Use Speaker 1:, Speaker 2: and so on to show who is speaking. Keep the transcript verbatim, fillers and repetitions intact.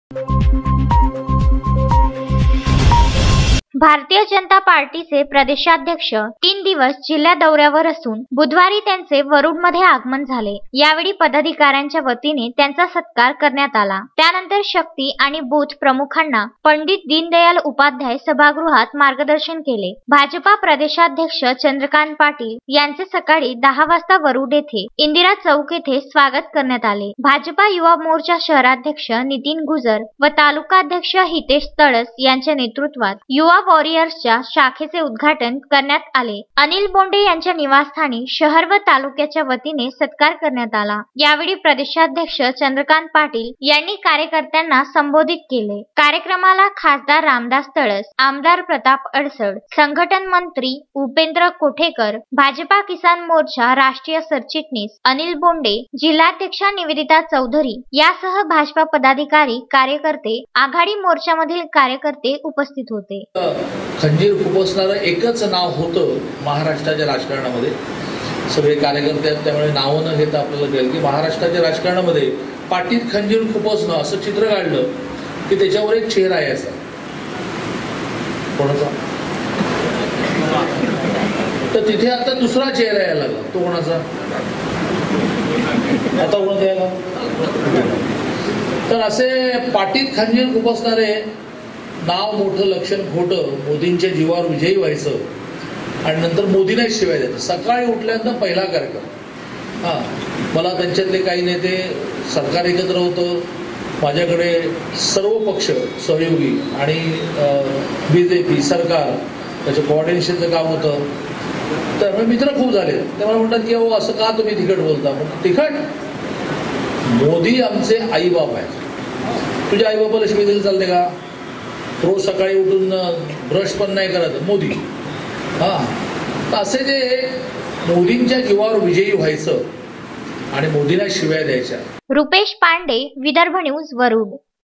Speaker 1: भारतीय जनता पार्टीचे प्रदेशाध्यक्ष तीन दिवस जिल्हा दौऱ्यावर असून बुधवारी त्यांचे वरुडमध्ये आगमन झाले। यावेळी पदाधिकाऱ्यांच्या वतीने त्यांचा सत्कार करण्यात आला। त्यानंतर शक्ती आणि बूथ प्रमुखांना पंडित दीनदयाल उपाध्याय सभागृहात मार्गदर्शन केले। भाजपा प्रदेशाध्यक्ष चंद्रकांत पाटील यांचे सकाळी दहा वाजता वरुड येथे इंदिरा चौक येथे स्वागत करण्यात आले। भाजपा युवा मोर्चा शहराध्यक्ष नितीन गुजर व तालुकाध्यक्ष हितेश तळस यांच्या नेतृत्वात युवा वॉरियर्सच्या शाखेचे उद्घाटन करण्यात आले। अनिल बोंडे यांच्या निवासस्थानी शहर व तालुक्याच्या वतीने सत्कार करण्यात आला। यावेळी प्रदेशाध्यक्ष चंद्रकांत पाटील यांनी कार्यकर्त्यांना संबोधित केले। कार्यक्रमाला खासदार रामदास तळस, आमदार प्रताप अडसड, संघटन मंत्री उपेंद्र कोठेकर, भाजपा किसान मोर्चा राष्ट्रीय सरचिटणीस अनिल बोंडे, जिल्हाध्यक्षा निवेदिता चौधरी यासह भाजपा पदाधिकारी, कार्यकर्ते, आघाडी मोर्चामधील कार्यकर्ते उपस्थित होते।
Speaker 2: खंजीर खुपसणारं एकच नाव होतं महाराष्ट्राच्या राजकारणामध्ये। सगळे कार्यकर्ते आहेत, त्यामुळे नावं न घेता आपल्याला कळेल की महाराष्ट्राच्या राजकारणामध्ये पाठीत खंजीर खुपसणं असं चित्र काढलं की त्याच्यावर एक चेहरा आहे असा कोणाचा, तर तिथे आता दुसरा चेहरा यायला लागला। तो कोणाचा? आता कोणाचा यायला? तर असे पाठीत खंजीर खुपसणारे नाव मोठं लक्षण खोटं, मोदींच्या जीवावर विजयी व्हायचं आणि नंतर मोदींना शिवाय द्यायचं। सकाळी उठल्यानंतर पहिला कार्यक्रम हां मला त्यांच्यातले काही नेते, सरकार एकत्र होतं, माझ्याकडे सर्व पक्ष सहयोगी आणि बी जे पी सरकार त्याचं कोऑर्डिनेशनचं काम होतं। त्यामुळे मित्र खूप झाले। ते मला म्हणतात की अहो असं का तुम्ही तिखट बोलता? पण तिखट, मोदी आमचे आईबाप आहेत। तुझ्या आईबापाला शिवाय दिली चालते का? रोज सकाळी उठून ब्रश पण नाही करत मोदी। हा तर असे जे मोदींच्या जीवावर विजयी व्हायचं आणि मोदींना शिव्या द्यायच्या।
Speaker 1: रुपेश पांडे, विदर्भ न्यूज, वरुड।